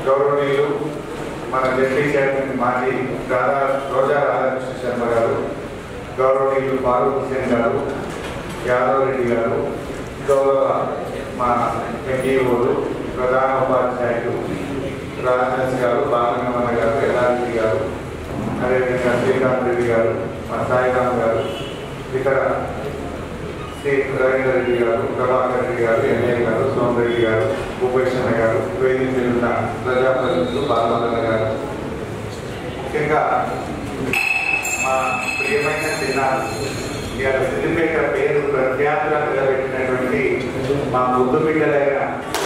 గౌరవనీయులు మన ZP chairman మాజీ రోజా రాధాకృష్ణ శర్మ గారు, గౌరవనీయులు ఫారూక్ హుసేన్ గారు, యాదవ్ రెడ్డి గారు, గౌరవ మా ఎంపీఓలు, ప్రధాన ఉపాధ్యాయులు రాజనర్స్ గారు, బాలగంగమ్మ గారు, ఎల్ఆర్జీ గారు, అదేవిధంగా శ్రీకాంత్ రెడ్డి గారు, మా సాయిరామ్ గారు, ఇతర శ్రీ రవీంద్ర రెడ్డి గారు, ప్రభాకర్ రెడ్డి గారు, ఎన్ఏ గారు, సోమరెడ్డి గారు, భూపేశ్వర గారు, వేదికలున్న ప్రజాప్రతినిధులు, బాలమల్ల గారు, ముఖ్యంగా మా ప్రియమైన చిన్నారు ఇవాళ సిద్దిపేట పేరు ప్రఖ్యాతుగా నిలబెట్టినటువంటి మా ముద్దు బిడ్డలైన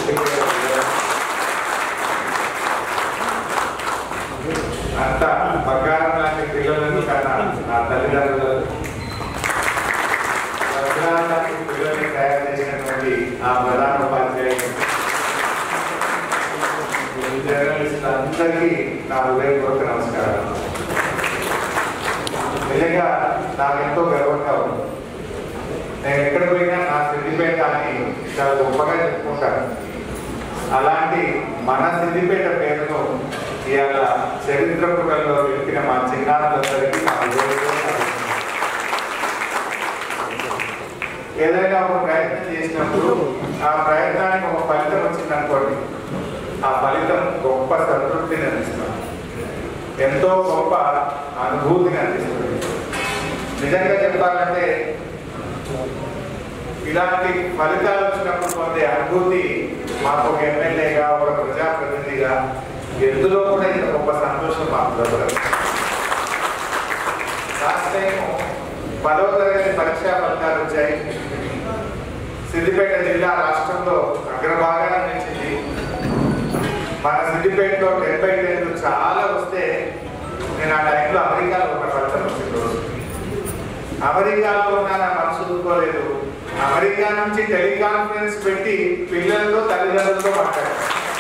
అంత బంగారం లాంటి పిల్లలను కన్నా నా తల్లిదండ్రులు బంగారం లాంటి పిల్లల్ని తయారు చేసినటువంటి ఆ ప్రధాన ఉపాధ్యాయులు జర్నలిస్టులందరికీ నా హృదయపూర్వక నమస్కారం. నిజంగా నాకు ఎంతో గర్వంగా ఉంది. నేను ఎక్కడ పోయినా నా సిద్దిపేట అని చాలా గొప్పగా చెప్పుకుంటాను. అలాంటి మన సిద్దిపేట పేరును ఇవాళ చరిత్ర పుటల్లో వెలిపిన మా చిన్నారులందరికీ ఏదైనా ఒక ప్రయత్నం చేసినప్పుడు ఆ ప్రయత్నానికి ఒక ఫలితం వచ్చిందనుకోండి, ఆ ఫలితం గొప్ప సంతృప్తిని అందిస్తుంది, ఎంతో గొప్ప అనుభూతిని అందిస్తుంది. నిజంగా చెప్పాలంటే ఇలాంటి ఫలితాలు వచ్చినప్పుడు పొందే అనుభూతి మాకు ఒక ఎమ్మెల్యేగా, ఒక ప్రజాప్రతినిధిగా ఎందులో కూడా ఇంత గొప్ప సంతోషం మాకు దొరకదు. లాస్ట్ టైం 10వ తరగతి పరీక్షా ఫలితాలు వచ్చాయి. సిద్దిపేట జిల్లా రాష్ట్రంలో అగ్రభాగాన నిలిచింది. మన సిద్దిపేటలో 70 చాలా వస్తే నేను ఆ టైంలో అమెరికాలో ఉన్న ఫలితం వచ్చింది. రోజు అమెరికాలో ఉన్న నా మనసు ఊరుకోలేదు. అమెరికా నుంచి టెలికాన్ఫరెన్స్ పెట్టి పిల్లలతో తల్లిదండ్రులతో మాట్లాడారు.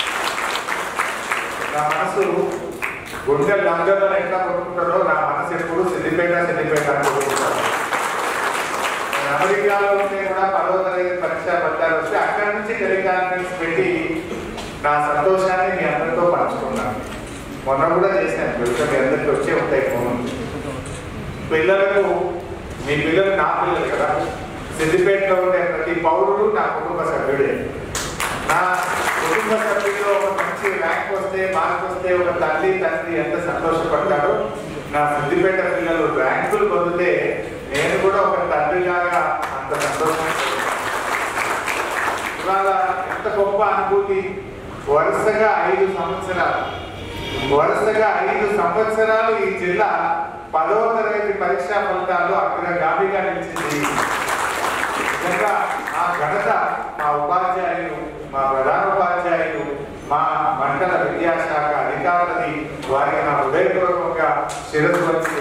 నా మనసు గుండె లంగలో ఎట్లా కొట్టుకుంటారో నా మనసు ఎప్పుడు సిద్దిపేట సిద్దిపేట అని కొట్టుకుంటాను. అమెరికాలో ఉంటే కూడా 10వ తరగతి పరీక్షా ఫలితాలు వస్తే అక్కడి నుంచి టెలికాన్ఫరెన్స్ పెట్టి నా సంతోషాన్ని మీ అందరితో పంచుకున్నాను. మొన్న కూడా చేశాను. మీ అందరికీ వచ్చే ఉంటాయి ఫోన్. పిల్లలకు, మీ పిల్లలు నా పిల్లలు కదా, సిద్దిపేటలో ఉండే ప్రతి పౌరుడు నా కుటుంబ సభ్యుడే. నా కుటుంబ సభ్యుల్లో ఒక మంచి ర్యాంక్ వస్తే, మార్క్ వస్తే ఒక తల్లి తండ్రి ఎంత సంతోషపడతారో, నా సిద్దిపేట పిల్లలు ర్యాంకులు పొందితే నేను కూడా ఒక తండ్రిలాగా అంత సంతోషం. ఇవాళ ఎంత గొప్ప అనుభూతి. వరుసగా 5 సంవత్సరాలు ఈ జిల్లా 10వ తరగతి పరీక్షా ఫలితాల్లో అగ్రగామిగా నిలిచింది. నిజంగా ఆ ఘనత మా ఉపాధ్యాయులు, మా ప్రధాన ఉపాధ్యాయులు, మా మండల విద్యాశాఖ అధికారులది. వారికి నా హృదయపూర్వకంగా శిరస్సు వచ్చి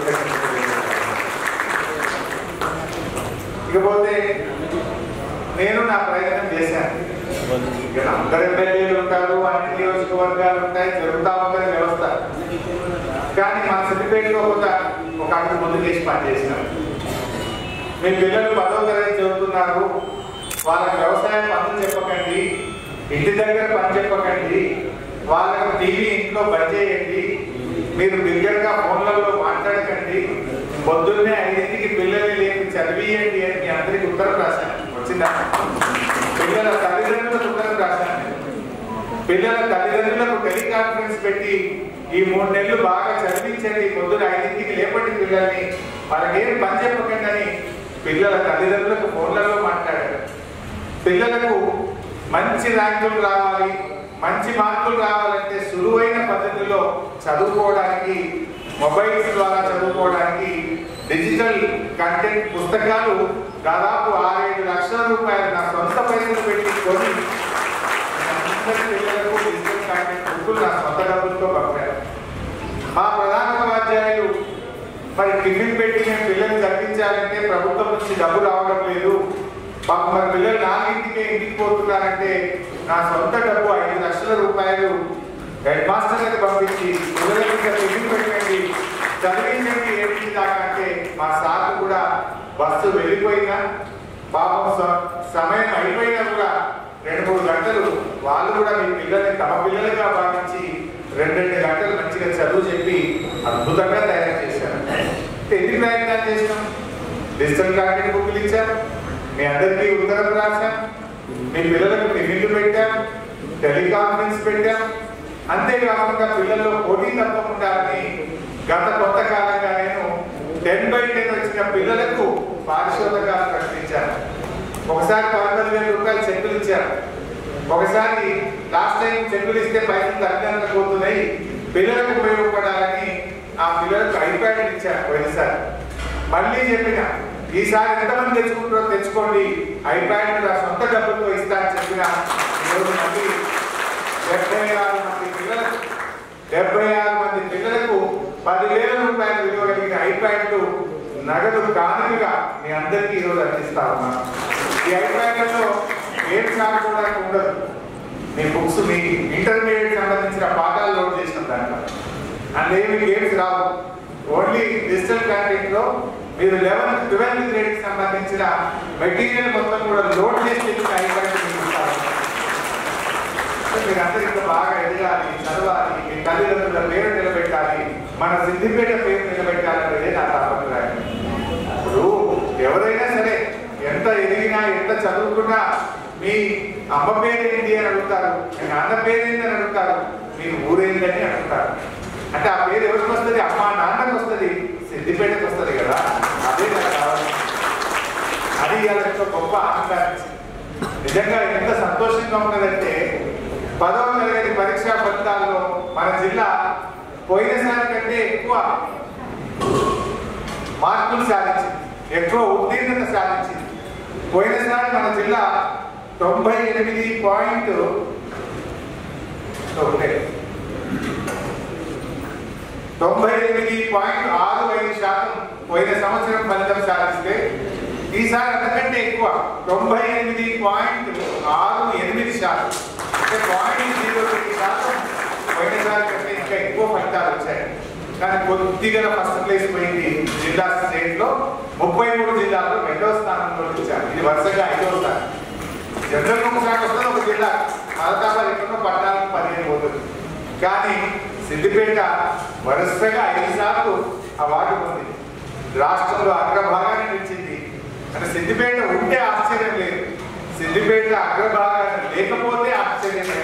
ఇకపోతే నేను నా ప్రయత్నం చేశాను. ఇక్కడ అందరు ఎమ్మెల్యేలు ఉంటారు, అన్ని నియోజకవర్గాలు ఉంటాయి, జరుగుతూ ఉంటుంది వ్యవస్థ. కానీ మన సిద్దిపేటలో ఒక అడుగు ముందుకేసి పనిచేసినాం. మీ పిల్లలు 10వ తరగతి చదువుతున్నారు, వాళ్ళకి వ్యవసాయం పనులు చెప్పకండి, ఇంటి దగ్గర పని చెప్పకండి, వాళ్ళకు టీవీ ఇంట్లో బంద్ చేయండి, మీరు బిగ్గరగా ఫోన్లలో మాట్లాడకండి, పొద్దున్నే 5ంటికి పిల్లల్ని లేపి చదివియండి అని మీ అందరికి ఉత్తరం రాశాను. వచ్చిందా? పిల్లల తల్లిదండ్రులకు ఉత్తరం రాశాను. పిల్లల తల్లిదండ్రులకు టెలికాన్ఫరెన్స్ పెట్టి ఈ 3 నెలలు బాగా చదివించండి, పొద్దున 5ంటికి లేపండి పిల్లల్ని, వాళ్ళకేం పని చెప్పకండి అని పిల్లల తల్లిదండ్రులకు ఫోన్లలో మాట్లాడారు. పిల్లలకు మంచి ర్యాంకులు రావాలి, మంచి మార్కులు రావాలంటే సులువైన పద్ధతిలో చదువుకోవడానికి, మొబైల్స్ ద్వారా చదువుకోవడానికి డిజిటల్ కంటెంట్ పుస్తకాలు దాదాపు 6-7 లక్షల రూపాయలు నా సొంత పైసలు పెట్టి కొని పిల్లలకు డిజిటల్ కంటెంట్ బుక్కులు నా సొంత డబ్బులతో పంపారు. మా ప్రధాన ఉపాధ్యాయులు మరి టిఫిన్ పెట్టి మేము పిల్లల్ని చదివించాలంటే ప్రభుత్వం నుంచి డబ్బు రావడం లేదు, మరి పిల్లలు 4ంటికే ఇంటికి పోతున్నారంటే నా సొంత డబ్బు 5 లక్షల రూపాయలు హెడ్ మాస్టర్ గారికి పంపించి పిల్లలకి టిఫిన్ పెట్టండి, చదివించండి 7ంటి దాకా అంటే మా సార్ కూడా బస్సు వెళ్ళిపోయినా పాపం సమయం అయిపోయినా కూడా 2-3 గంటలు వాళ్ళు కూడా మీ పిల్లల్ని తమ పిల్లలుగా భావించి 2 గంటలు మంచిగా చదువు చెప్పి అద్భుతంగా తయారు చేశారు. ఎన్ని ప్రయత్నాలు చేసినాం? డిజిటల్ కంటెంట్ బుక్లు ఇచ్చాం, మీ అందరికీ ఉత్తరం రాశాం, మీ పిల్లలకు టిఫిన్లు పెట్టాం, టెలికాన్ఫరెన్స్ పెట్టాం. అంతేకాకుండా పిల్లల్లో పోటీ తప్పకుండా గత కొంతకాలంగా నేను 10/10 వచ్చిన పిల్లలకు పారిశోధకాలు ప్రకటించాను. ఒకసారి 19,000 రూపాయలు చెక్కులు ఇచ్చారు. ఒకసారి లాస్ట్ టైం చెక్కులు ఇస్తే పైసలు తల్లిదండ్రులకు పోతున్నాయి, పిల్లలకు ఉపయోగపడాలని ఆ పిల్లలకు ఐప్యాడ్ ఇచ్చారు పోయినసారి. మళ్ళీ చెప్పిన ఈసారి ఎంతమంది తెచ్చుకుంటారో తెచ్చుకోండి, ఐప్యాడ్ నా సొంత డబ్బులతో ఇస్తా అని చెప్పిన ఈరోజు మళ్ళీ 76 మంది పిల్లలకు 10,000 రూపాయలు విలువ కలిగిన ఐప్యాడ్లు నగదు కానుకగా మీ అందరికీ ఈరోజు అందిస్తా ఉన్నాను. ఈ ఐప్యాడ్లలో గేమ్స్ ఆడుకోవడానికి ఉండదు. మీ బుక్స్ మీ ఇంటర్మీడియట్ సంబంధించిన పాఠాలు లోడ్ చేసిన దాంట్లో అందులో గేమ్స్ రావు. ఓన్లీ డిజిటల్ కంటెంట్ లో మీరు 11th 12th గ్రేడ్ సంబంధించిన మెటీరియల్ మొత్తం కూడా లోడ్ చేసి ఐప్యాడ్ మీరందరూ ఇంకా బాగా ఎదగాలి, చదవాలి, మీ తల్లిదండ్రుల పేరు నిలబెట్టాలి, మన సిద్దిపేట పేరు నిలబెట్టాలనేదే నా తాపత్రయం. ఇప్పుడు ఎవరైనా సరే ఎంత ఎదిగినా ఎంత చదువుకున్నా మీ అమ్మ పేరేంటి అని అడుగుతారు, మీ నాన్న పేరేంటి అని అడుగుతారు, మీ ఊరేందని అడుగుతారు. అంటే ఆ పేరు ఎవరికి వస్తుంది? అమ్మ నాన్నకు వస్తుంది, సిద్దిపేటకు వస్తుంది కదా. అదే నాకు కావాలి. అది ఇవాళ గొప్ప ఆనందాన్ని నిజంగా ఎంత సంతోషంగా ఉన్నదంటే 10వ తరగతి పరీక్షా ఫలితాల్లో మన జిల్లా పోయినసారి కంటే ఎక్కువ మార్కులు సాధించింది, ఎక్కువ ఉత్తీర్ణత సాధించింది. పోయినసారి మన జిల్లా 98.65% పోయిన సంవత్సరం ఫలితం సాధిస్తే ఈసారి అంతకంటే ఎక్కువ 98.68%. అంటే 0.03% పోయినసారి కంటే ఇంకా ఎక్కువ ఫలితాలు వచ్చాయి. కానీ కొద్దిగా ఫస్ట్ ప్లేస్ పోయింది జిల్లా స్టేట్ లో. 33 జిల్లాల్లో 2వ స్థానంలో వచ్చారు. ఇది వరుసగా 5వ స్థానం. జనరల్ ఒకసారి వస్తుంది ఒక జిల్లా, మలతాబాద్ ఎక్కడో 14-15 పోతుంది. కానీ సిద్దిపేట వరుసగా 5 సార్లు అవార్డు పొందింది, రాష్ట్రంలో అగ్రభాగాన్ని నిలిచింది. అంటే సిద్దిపేట ఉంటే ఆశ్చర్యం లేదు, సిద్దిపేట అగ్రభాగాన్ని లేకపోతే ఆశ్చర్యం లేదు.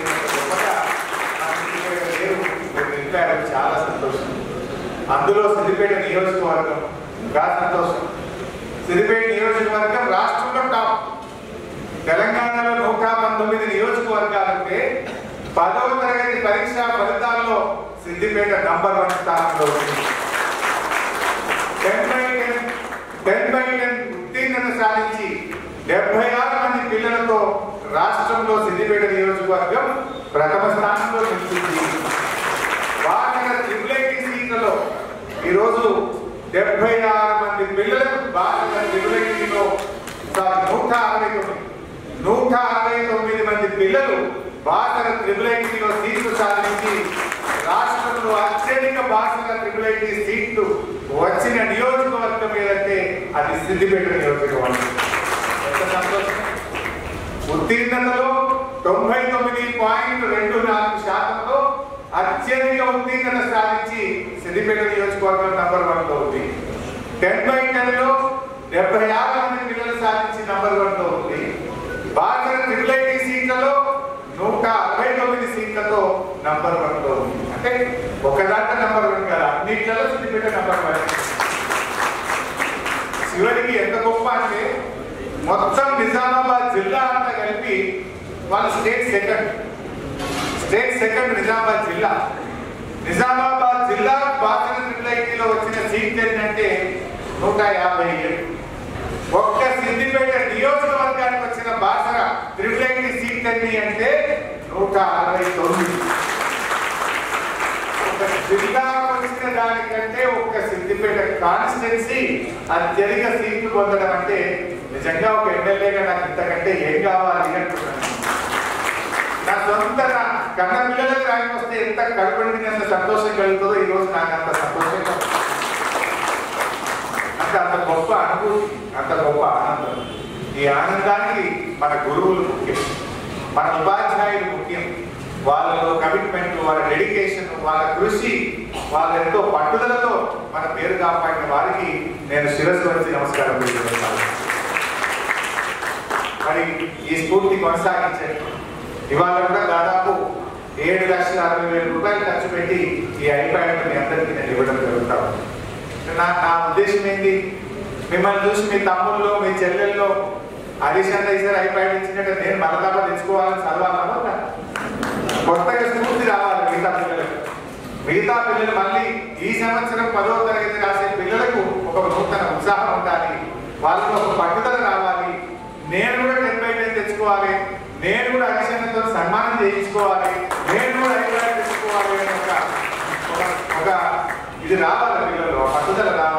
చాలా సంతోషం. అందులో సిద్దిపేట నియోజకవర్గం ఇంకా సంతోషం. సిద్దిపేట నియోజకవర్గం రాష్ట్రంలో టాప్. తెలంగాణలో 119 నియోజకవర్గాలుంటే 10వ తరగతి పరీక్షా ఫలితాల్లో సిద్దిపేట నంబర్ 1 స్థానంలో ఉంది. 10/10 ఉత్తీర్ణత సాధించి 76 మంది పిల్లలతో రాష్ట్రంలో సిద్దిపేట నియోజకవర్గం ప్రథమ స్థానంలో నిలిచింది. బాసర ట్రిపుల్ సీట్లలో ఈరోజు 76 మంది పిల్లలకు బాసర ట్రిపుల్ 169 మంది పిల్లలు బాసర ట్రిపుల్ లో సీట్లు సాధించి రాష్ట్రంలో అత్యధిక బాసర ట్రిపుల్ సీట్లు వచ్చిన నియోజకవర్గం ఏదంటే అది సిద్దిపేట నియోజకవర్గం. ఎంత సంతోషం. ఉత్తీర్ణతలో 99.24% అత్యధిక ఉత్తీర్ణత సాధించి సిద్దిపేట నియోజకవర్గం నంబర్ 1 లో ఉంది. 10/10 లో 76 మంది పిల్లలు సాధించి నంబర్ 1 లో ఉంది. బాసర ట్రిపుల్ సీట్లలో 169 సీట్లతో నంబర్ 1 లో ఉంది. అంటే ఒక దాంట్లో నంబర్ 1 కదా, అన్నిట్లలో సిద్దిపేట నంబర్ 1. చివరికి ఎంత గొప్ప అంటే మొత్తం నిజామాబాద్ జిల్లా అంతా కలిపి వాళ్ళ స్టేట్ సెకండ్ నిజామాబాద్ జిల్లా. నిజామాబాద్ జిల్లా బాసర ట్రిపుల్ లో వచ్చిన సీట్లు ఏంటంటే 157. ఒక్క సిద్దిపేట నియోజకవర్గానికి వచ్చిన బాసర ట్రిపుల్ సీట్లు ఎన్ని అంటే 169. ఒక జిల్లా వచ్చిన దానికంటే ఒక్క సిద్దిపేట కాన్స్టిట్యున్సీ అత్యధిక సీట్లు పొందడం అంటే నిజంగా ఒక ఎమ్మెల్యేగా నాకు ఇంతకంటే ఏం కావాలి అనుకుంటున్నాను. నా సొంత కన్న పిల్లలకు ర్యాంక్ వస్తే ఎంత కడుపుండినంత సంతోషం కలుగుతుందో ఈరోజు నాకు అంత సంతోషంగా, అంత గొప్ప అనుభూతి, అంత గొప్ప ఆనందం. ఈ ఆనందానికి మన గురువులు ముఖ్యం, మన ఉపాధ్యాయులు ముఖ్యం. వాళ్ళలో కమిట్మెంట్, వాళ్ళ డెడికేషన్, వాళ్ళ కృషి, వాళ్ళ ఎంతో పట్టుదలతో మన పేరు కాపాడిన వారికి నేను శిరస్సు వచ్చి నమస్కారం తెలియజేస్తాను. మరి ఈ స్ఫూర్తి కొనసాగించండి. ఇవాళ కూడా దాదాపు 7,60,000 రూపాయలు ఖర్చు పెట్టి ఈ ఐప్యాడ్ మీ అందరికీ నేను ఇవ్వడం జరుగుతాను. నా ఉద్దేశం ఏంటి, మిమ్మల్ని చూసి మీ తమ్ముళ్ళు, మీ చెల్లెల్లో అడిషన్ ఈసారి ఐప్యాడ్ ఇచ్చినట్టు నేను మరదాపా తెచ్చుకోవాలని చదవాలన్నా కొత్తగా స్ఫూర్తి రావాలి మిగతా పిల్లలకు. మిగతా పిల్లలు మళ్ళీ ఈ సంవత్సరం 10వ తరగతి రాసే పిల్లలకు ఒక నూతన ఉత్సాహం ఉండాలి, వాళ్ళకి ఒక పట్టుదల రావాలి. నేను కూడా 10/10 తెచ్చుకోవాలి, నేను కూడా అడిషన్తో సన్మానం చేయించుకోవాలి, నేను కూడా ఐప్యాడ్ తెచ్చుకోవాలి అని ఒక ఇది రావాలి పిల్లలు, పట్టుదల రావాలి.